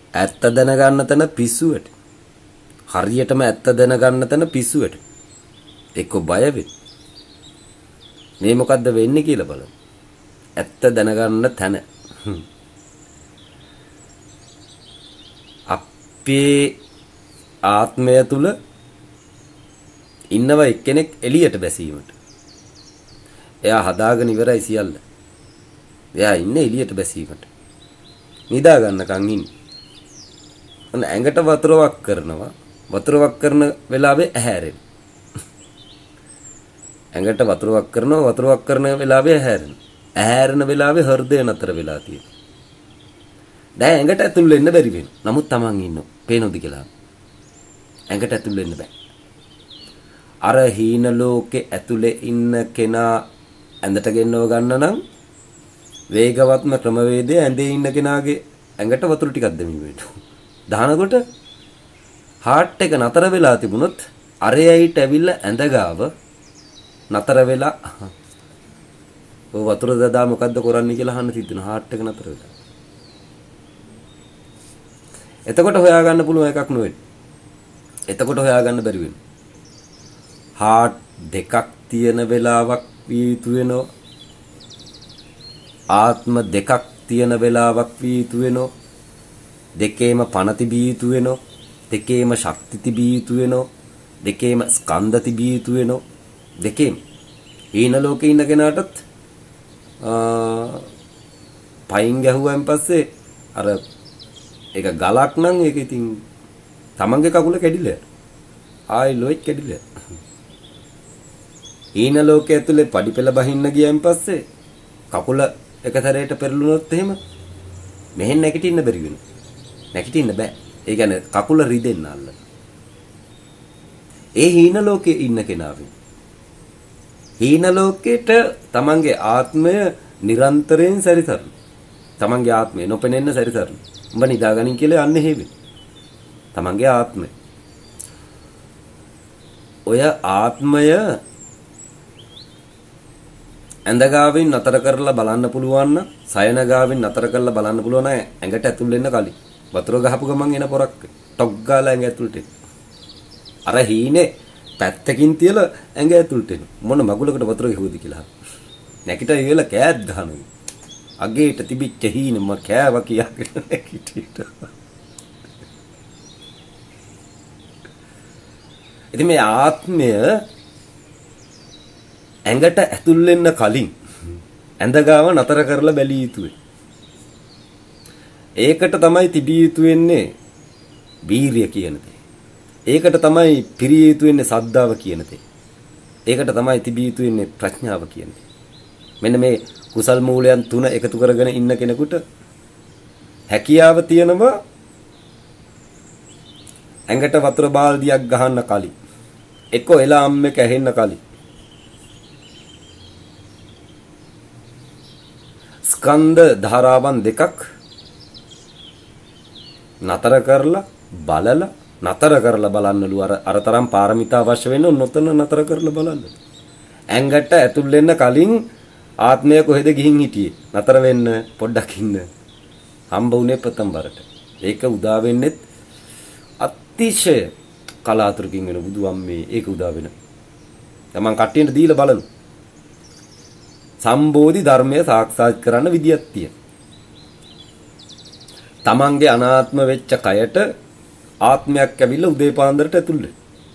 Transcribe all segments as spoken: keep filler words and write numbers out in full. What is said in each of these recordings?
ඇත්ත දැනගන්න තැන පිස්සුවට. හරියටම ඇත්ත දැනගන්න තැන පිස්සුවට. එක්ක බය වෙන්න. මේ මොකද්ද වෙන්නේ කියලා බලමු. ඇත්ත දැනගන්න තැන. අපේ ආත්මය තුල ඉන්නව එක්කෙනෙක් එළියට බැසීමට. එයා හදාගෙන ඉවරයි සියල්ල. එයා ඉන්නේ එළියට බැසීමට. නිදා ගන්නකන් ඉන්නේ. අන්න ඇඟට වතුර වක් කරනවා. වතුර වක් කරන වෙලාවේ ඇහැරෙන. ඇඟට වතුර වක් කරනවා වතුර වක් කරන වෙලාවේ ඇහැරෙන. ඇහැරෙන වෙලාවේ හෘදය නතර වෙලා තියෙනවා. දැන් ඇඟට ඇතුල් වෙන්න බැරි වෙනවා. නමුත් Taman ඉන්නෝ. පේනොද කියලා. ඇඟට ඇතුල් වෙන්න බෑ. අර හීන ලෝකේ ඇතුලේ ඉන්න කෙනා ඇඳට ගෙන්නව ගන්න නම් වේගවත්ම ක්‍රමවේදය ඇඳේ ඉන්න කෙනාගේ ඇඟට වතුර ටිකක් දෙමින් වෙනවා. දානකොට හાર્ට් එක නතර වෙලා තිබුණොත් අරයයිට ඇවිල්ලා ඇඳ ගාව නතර වෙලා ඔය වතුර දදා මොකද්ද කරන්නේ කියලා අහන්න තිබුණා. හાર્ට් එක නතර වෙලා. එතකොට හොයාගන්න පුළුවන් එකක් නෙවෙයි. එතකොට හොයාගන්න බැරි වෙනවා. හાર્ට් දෙකක් තියෙන වෙලාවක් විය යුතු වෙනවා. ආත්ම දෙකක් තියෙන වෙලාවක් විය යුතු වෙනවා. දෙකේම පණ තිබිය යුතු වෙනවා. දෙකේම ශක්ති තිබිය යුතු වෙනවා. දෙකේම ස්කන්ධ තිබිය යුතු වෙනවා. දෙකේම ඊන ලෝකේ ඉන්න කෙනාටත් පයින් ගැහුවෙන් පස්සේ අර ඒක ගලක් නම් ඒක ඉතින් තමන්ගේ කකුල කැඩිලා ආයි ලොයික් කැඩිලා ඊන ලෝකයේ ඇතුලේ පඩි පෙළ බහින්න ගියන් පස්සේ කකුල එකතරේට පෙරළුනොත් එහෙම මෙහෙන් නැගිටින්න බැරි වෙනවා. නැගිටින්න බෑ. ඒ කියන්නේ කකුල රිදෙන්න අල්ල. ඒ හීන ලෝකයේ ඉන්න කෙනාවෙන් හීන ලෝකෙට තමන්ගේ ආත්මය නිරන්තරයෙන් සැරිසරන. තමන්ගේ ආත්මය නොපෙනෙන්න සැරිසරන. උඹ නිදාගනින් කියලා යන්නේ හේවෙ. තමන්ගේ ආත්මය. ඔය ආත්මය ඇඳගාවින් නතර කරලා බලන්න පුළුවන් නම් සයනගාවින් නතර කරලා බලන්න පුළුවන් නම් ඇඟට ඇතුල් වෙන්න කලින් වතුර ගහපු ගමන් එන පොරක් ටොක් ගාලා ඇඟ ඇතුළට එන. අර හීනේ පැත්තකින් තියලා ඇඟ ඇතුළට එන. මොන මගුලකට වතුර ගහුවද කියලා. නැකිට ඉවල කෑත් ගහනවා. අගේට තිබිච්ච හීනේ මම කෑවා කියාගෙන නැකිටිට. ඉතින් මේ ආත්මය ඇඟට ඇතුල් වෙන්න කලින් ඇඳ ගාව නතර කරලා බැලිය යුතුයි. ඒකට තමයි තිබිය යුතු වෙන්නේ වීරිය කියන දේ. ඒකට තමයි පිරිය යුතු වෙන්නේ සද්ධාව කියන දේ. ඒකට තමයි තිබිය යුතු වෙන්නේ ප්‍රඥාව කියන දේ. මෙන්න මේ කුසල් මූලයන් තුන එකතු කරගෙන ඉන්න කෙනෙකුට හැකියාව තියෙනවා ඇඟට වතුර බාල්දියක් ගහන්න කලින් එක්ක එලාම් එක ඇහෙන්න කලින් ස්කන්ධ ධාරාවන් දෙකක් නතර කරලා බලලා නතර කරලා බලන්නලු අර අරතරම් පාරමිතා අවශ්‍ය වෙන නොතන නතර කරලා බලන්න. ඇඟට ඇතුල් වෙන්න කලින් ආත්මය කොහෙද ගිහින් හිටියේ? නතර වෙන්න පොඩ්ඩක් ඉන්න. හම්බ වුණේ ප්‍රථම වරට. ඒක උදා වෙන්නේ අතිශය කලාතුරකින් වෙන බුදුම්මේ ඒක උදා වෙන. තමන් කට්ටියට දීලා බලමු. සම්බෝධි ධර්මය සාක්ෂාත් කරන්න විදියක් තියෙනවා. තමන්ගේ අනාත්ම වෙච්ච කයට ආත්මයක් ඇවිල්ලා උදේ පාන්දරට ඇතුල් වෙනවා.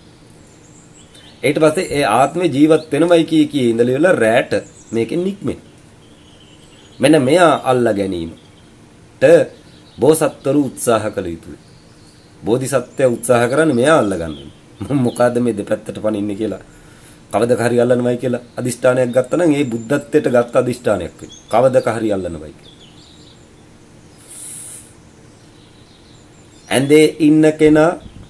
ඊට පස්සේ ඒ ආත්මේ ජීවත් වෙනවයි කී කී ඉඳලා ඉවර රැට මේකෙන් නික්මෙන. මෙන්න මෙයා අල්ලා ගැනීමට බෝසත්වරු උත්සාහ කළ යුතුයි. බෝධිසත්වය උත්සාහ කරන්නේ මෙයා අල්ලා ගන්න. මොකද්ද මේ දෙපැත්තට පනින්නේ කියලා. කවදක හරි අල්ලනවයි කියලා අදිෂ්ඨානයක් ගත්තා නම් ඒ බුද්ධත්වයට ගත්ත අදිෂ්ඨානයක් වෙයි. කවදක හරි අල්ලනවයි කියලා. ඇඳේ ඉන්න කෙනා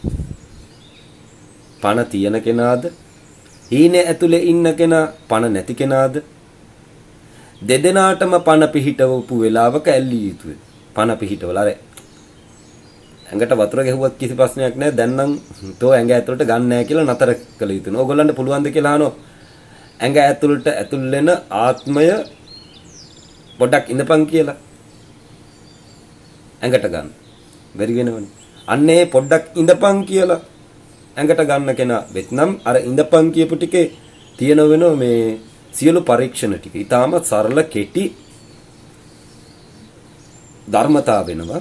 පණ තියන කෙනාද? හීනේ ඇතුලේ ඉන්න කෙනා පණ නැති කෙනාද? දෙදෙනාටම පණ පිහිටවපු වෙලාවක ඇල්ලිය යුතුයි. පණ පිහිටවල අර ඇඟට වතුර ගැහුවත් කිසි ප්‍රශ්නයක් නැහැ. දැන් නම් තෝ ඇඟ ඇතුළට ගන්න නැහැ කියලා නතර කළ යුතුයි. ඕගොල්ලන්ට පුළුවන් ද කියලා අහනවා. ඇඟ ඇතුළට ඇතුල් වෙන ආත්මය පොඩ්ඩක් ඉඳපන් කියලා. ඇඟට ගන්න. බැරි වෙනවනේ. අන්නේ පොඩ්ඩක් ඉඳපන් කියලා ඇඟට ගන්න කෙනා වෙත්නම් අර ඉඳපන් කියපු ටිකේ තියෙන වෙනව මේ සියලු පරීක්ෂණ ටික. ඊටාම සරල කෙටි ධර්මතාව වෙනවා.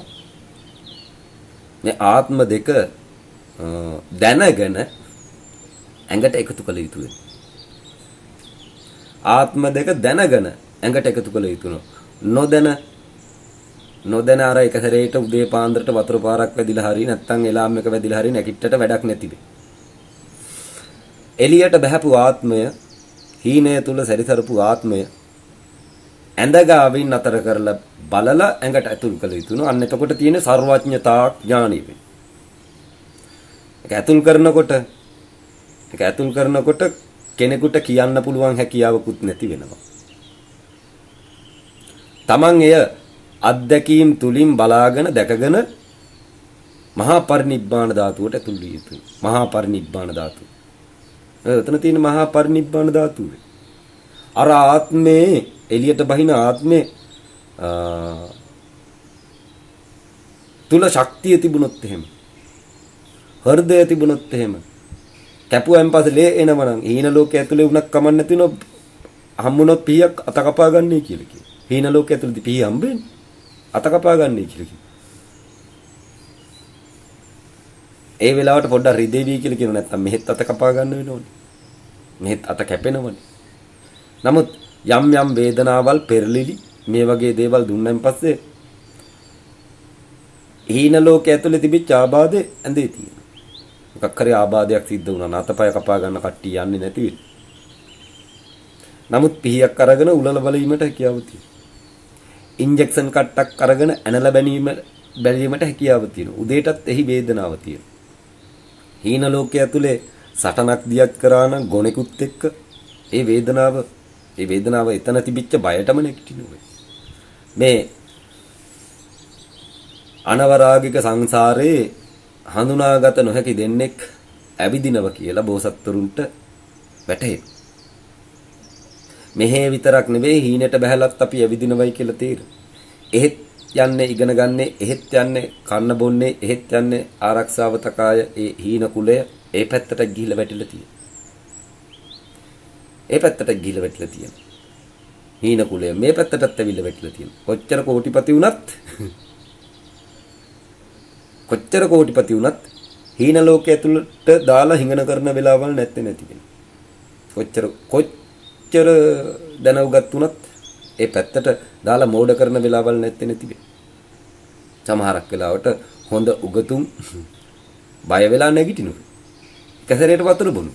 මේ ආත්ම දෙක දැනගෙන ඇඟට එකතු කළ යුතු වෙනවා. ආත්ම දෙක දැනගෙන ඇඟට එකතු කළ යුතු නොදැන නොදැන අර එක සැරේට උදේ පාන්දරට වතුර පාරක් වැදිලා හරි නැත්නම් එලාම් එක වැදිලා හරි නැකිටට වැඩක් නැතිවේ. එළියට බහැපු ආත්මය හීනය තුල සැරිසරපු ආත්මය ඇඳගාවින් අතර කරලා බලලා ඇඟට ඇතුල් කළ යුතුන. අන්න එතකොට තියෙන සර්වඥතා ඥානෙ වෙන්නේ. ඒක ඇතුල් කරනකොට ඒක ඇතුල් කරනකොට කෙනෙකුට කියන්න පුළුවන් හැකියාවකුත් නැති වෙනවා. Taman එය අත්දැකීම් තුලින් බලාගෙන දැකගෙන මහා පරිනිබ්බාන ධාතුවට ඇතුල් විය යුතුයි. මහා පරිනිබ්බාන ධාතුව. එතන තියෙන මහා පරිනිබ්බාන ධාතුව. අර ආත්මේ එළියට බහින ආත්මේ තුල ශක්තිය තිබුණොත් එහෙම හෘදය තිබුණොත් එහෙම කැපුවෙන් පස්සේ ලේ එනවනම් හීන ලෝකයේ ඇතුලේ උණක් කමන්න නැතිනො හම්බුනොත් පීයක් අත කපා ගන්නයි කියලා කියනවා. හීන ලෝකයේ ඇතුලේදී පී හම්බෙන්නේ අත කපා ගන්නයි කියලා කියනවා. ඒ වෙලාවට පොඩ්ඩක් රිදෙවි කියලා කියනවා. නැත්තම් මෙහෙත් අත කපා ගන්න වෙනවනේ. මෙහෙත් අත කැපෙනවනේ. නමුත් යම් යම් වේදනාවල් පෙරලිලි මේ වගේ දේවල් දුන්නන් පස්සේ හීන ලෝකයේ ඇතුලේ තිබිච්ච ආබාධේ ඇඳේ තියෙනවා. මොකක් හරි ආබාධයක් සිද්ධ වුණා නම් අතපය කපා ගන්න කට්ටිය යන්නේ නැති වෙයි. නමුත් පිහියක් අරගෙන උලල බලීමට හැකියාව තියෙනවා. ඉන්ජෙක්ෂන් කට්ටක් අරගෙන ඇනලා බැනීම බැලීමට හැකියාව තියෙනවා. උදේටත් එහි වේදනාව තියෙනවා. හීන ලෝකයේ ඇතුලේ සටනක් දියක් කරා නම් ගොනෙකුත් එක්ක ඒ වේදනාව ඒ වේදනාව එතන තිබිච්ච බයටම නැගිටිනවා. මේ අනවරාගික සංසාරේ හඳුනාගත නොහැකි දෙන්නෙක් ඇවිදිනව කියලා බෝසත්තුරුන්ට වැටහෙයි. මෙහෙ විතරක් නෙවෙයි හීනෙට බහැලත් අපි ඇවිදිනවයි කියලා තේරෙනවා. එහෙත් යන්නේ ඉගෙන ගන්නේ, එහෙත් යන්නේ කන්න බොන්නේ, එහෙත් යන්නේ ආරක්ෂාව තකාය ඒ හීන කුලය ඒ පැත්තට ගිහිල්ලා වැටිලා තියෙනවා. ඒ පැත්තට ගිහිල්ලා වැටිලා තියෙනවා. හීන කුලය මේ පැත්තටත් ඇවිල්ලා වැටිලා තියෙනවා. කොච්චර කෝටිපති වුණත් කොච්චර කෝටිපති වුණත් හීන ලෝකයේ ඇතුළට දාලා හිඟන කරන වෙලාවල් නැත්තේ නැති වෙනවා. කොච්චර කොච්චර දැනුගත් වුණත් ඒ පැත්තට දාලා මෝඩ කරන වෙලාවල් නැත්තේ නැති වෙනවා. සමහරක් වෙලාවට හොඳ උගතුන් බය වෙලා නැගිටිනවා. කැසරේට වතුර බොනු.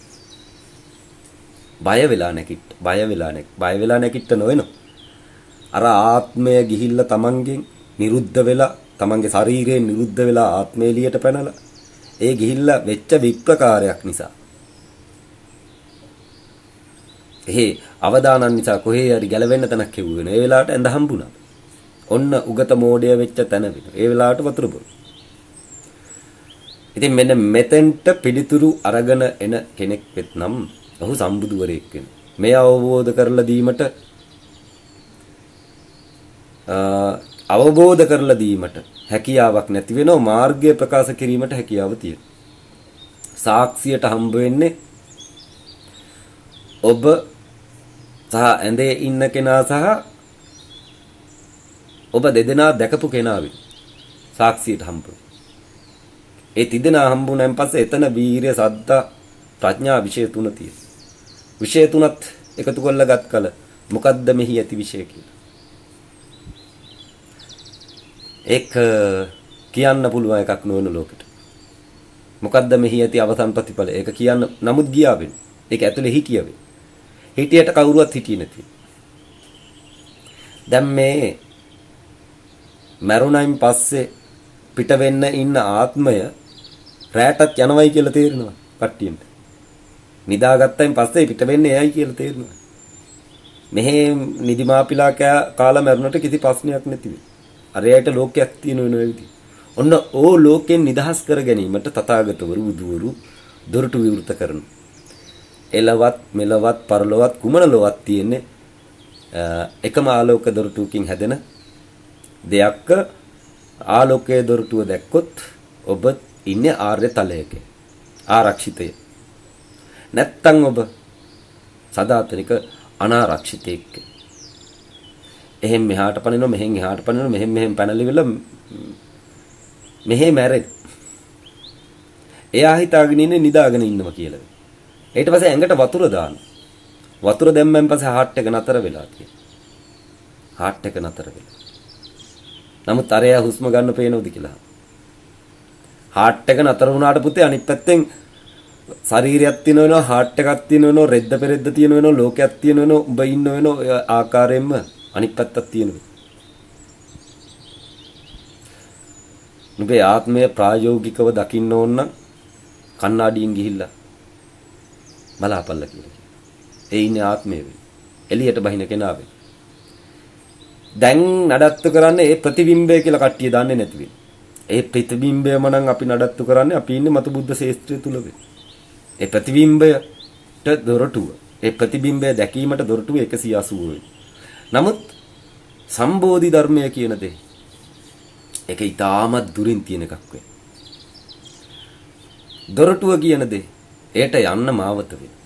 බය වෙලා නැකිට බය වෙලා නැක් බය වෙලා නැකිට නොවෙන. අර ආත්මය ගිහිල්ලා තමන්ගෙන් නිරුද්ධ වෙලා තමන්ගේ ශරීරයෙන් නිරුද්ධ වෙලා ආත්මය එළියට පැනලා ඒ ගිහිල්ලා වෙච්ච විප්‍රකාරයක් නිසා එහේ අවදානන් නිසා කොහේ හරි ගැලවෙන්න තැනක් හෙව්ව වෙන. ඒ වෙලාවට ඇඳ හම්බුණා. ඔන්න උගත මෝඩය වෙච්ච තැන වෙන. ඒ වෙලාවට වතුර බොන. ඉතින් මෙන්න මෙතෙන්ට පිළිතුරු අරගෙන එන කෙනෙක් වෙත්නම් ඔහු සම්බුදුවරයෙක් වෙනවා. මේ අවබෝධ කරලා දීමට අවබෝධ කරලා දීමට හැකියාවක් නැති වෙනවා. මාර්ගය ප්‍රකාශ කිරීමට හැකියාව තියෙනවා. සාක්ෂියට හම්බ වෙන්නේ ඔබ සහ ඇඳේ ඉන්න කෙනා සහ ඔබ දෙදෙනා දැකපු කෙනා වෙයි. සාක්ෂියට හම්බ වෙනවා. ඒ තිදෙනා හම්බුනන් පස්සේ එතන වීරිය, සද්ධා, ප්‍රඥා විෂය තුන තියෙනවා. විෂය තුනත් එකතු කරලා ගත් කල මොකද්ද මෙහි ඇති විෂය කියලා? ඒක කියන්න පුළුවන් එකක් නොවන ලෝකෙට. මොකද්ද මෙහි ඇති අවසන් ප්‍රතිඵල? ඒක කියන්න නමුත් ගියා වෙන. ඒක ඇතුලේ හිටියවේ. හිටියට කවුරුවත් හිටියේ නැති. දැන් මේ මරුණයින් පස්සේ පිට වෙන්න ඉන්න ආත්මය රැටත් යනවයි කියලා තේරෙනවා කට්ටියට. නිදාගත්තයින් පස්සේ පිට වෙන්නේ එයයි කියලා තේරෙනවා. මෙහෙ නිදිමාපිලා කාලා මරුණට කිසි ප්‍රශ්නයක් නැති වෙයි. අරයට ලෝකයක් තියෙන වෙන විදිහ. ඔන්න ඕ ලෝකෙන් නිදහස් කර ගැනීමට තථාගතවරු බුදුවරු දොරටු විවෘත කරනවා. එලවත් මෙලවත් පරලොවත් කුමන ලොවක් තියෙන්නේ එකම ආලෝක දොරටුවකින් හැදෙන දෙයක් ආලෝකයේ දොරටුව දැක්කොත් ඔබ ඉන්නේ ආර්ය තලයක. ආරක්ෂිතය. නැත්තම් ඔබ සදාතනික අනාරක්ෂිතයෙක්. එහෙන් මෙහාට පනිනවා මෙහෙන් එහාට පනිනවා මෙහෙන් මෙහෙන් පැනලිවිල මෙහෙ මැරෙයි. එයා හිතාගෙන ඉන්නේ නිදාගෙන ඉන්නවා කියලා. ඊට පස්සේ ඇඟට වතුර දාන. වතුර දැම්මෙන් පස්සේ හાર્ට් එක නතර වෙලා තියෙනවා. හાર્ට් එක නතර වෙලා. නමුත් අරයා හුස්ම ගන්න පේනවද කියලා. හાર્ට් එක නතර වුණාට පුතේ අනිත් පැත්තෙන් ශරීරයක් තියෙන වෙනවා හાર્ට් එකක් තියෙන වෙනවා රෙද්ද පෙරෙද්ද තියෙන වෙනවා ලෝකයක් තියෙන වෙනවා උඹ ඉන්න වෙනවා ආකාරයෙන්ම අනිත් පැත්තක් තියෙනවා. නුඹේ ආත්මය ප්‍රායෝගිකව දකින්න ඕන නම් කණ්ණාඩියෙන් ගිහිල්ලා බලාපල්ලා කියලා කියනවා. ඒ ඉන්නේ ආත්මය වෙයි. එළියට බහින කෙනා වෙයි. දැන් නඩත්තු කරන්නේ ඒ ප්‍රතිබිම්බය කියලා කට්ටිය දන්නේ නැති වෙයි. ඒ ප්‍රතිබිම්බයම නම් අපි නඩත්තු කරන්නේ අපි ඉන්නේ මතු බුද්ධ ශාස්ත්‍රය තුල වෙයි. ඒ ප්‍රතිබිම්බයට දොරටුව ඒ ප්‍රතිබිම්බය දැකීමට දොරටුව එකසිය අසූ වෙයි. නමුත් සම්බෝධි ධර්මය කියන දේ ඒක ඊටාමත් දුරින් තියෙන එකක් වෙයි. දොරටුව කියන දේ ඒට යන්න මාවත වෙයි.